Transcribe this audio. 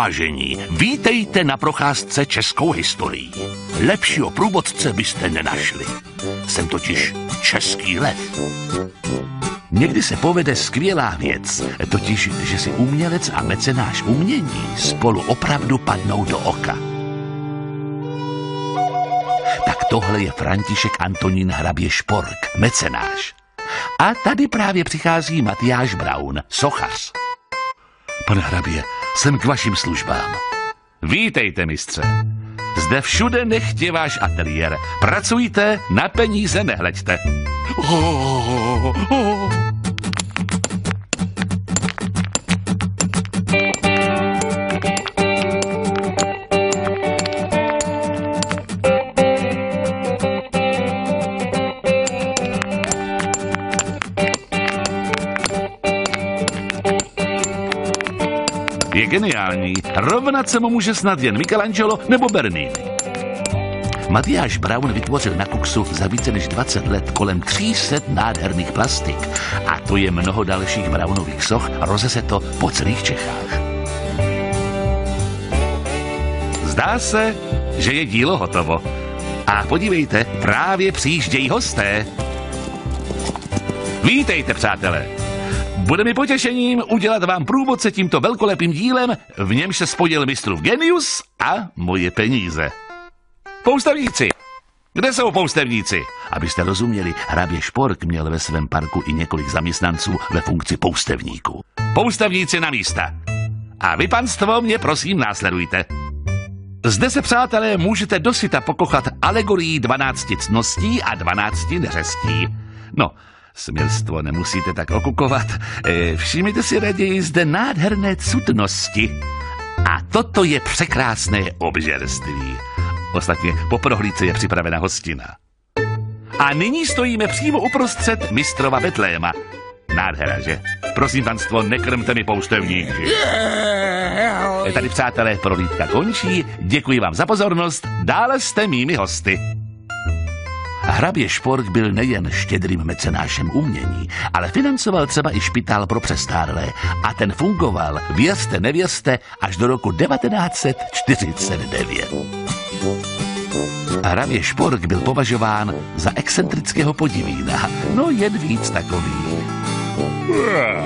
Vážení, vítejte na procházce českou historií. Lepšího průvodce byste nenašli. Jsem totiž český lev. Někdy se povede skvělá věc, totiž, že si umělec a mecenáš umění spolu opravdu padnou do oka. Tak tohle je František Antonín hrabě Špork, mecenáš. A tady právě přichází Matyáš Braun, sochař. Pane hrabě, jsem k vašim službám. Vítejte, mistře. Zde všude nechtě váš ateliér. Pracujte, na peníze nehleďte. Je geniální. Rovnat se mu může snad jen Michelangelo nebo Bernini. Matyáš Braun vytvořil na koksu za více než 20 let kolem 300 nádherných plastik. A to je mnoho dalších Braunových soch a rozese to po celých Čechách. Zdá se, že je dílo hotovo. A podívejte, právě přijíždějí hosté. Vítejte, přátelé. Bude mi potěšením udělat vám průvodce tímto velkolepým dílem, v němž se spojil mistrův genius a moje peníze. Poustevníci! Kde jsou poustevníci? Abyste rozuměli, hrabě Špork měl ve svém parku i několik zaměstnanců ve funkci poustevníků. Poustevníci na místa. A vy, panstvo, mě prosím následujte. Zde se, přátelé, můžete dosyta pokochat alegorií 12 ctností a 12 neřestí. No, smělstvo nemusíte tak okukovat. Všimněte si raději zde nádherné cutnosti. A toto je překrásné obžerství. Ostatně po prohlídce je připravena hostina. A nyní stojíme přímo uprostřed mistrova Betléma. Nádhera, že? Prosím, panstvo, nekrmte mi poustevníky. Tady, přátelé, prohlídka končí. Děkuji vám za pozornost. Dále jste mými hosty. Hrabě Špork byl nejen štědrým mecenášem umění, ale financoval třeba i špitál pro přestárlé a ten fungoval, věřte, nevěřte, až do roku 1949. Hrabě Špork byl považován za excentrického podivína, no jen víc takových.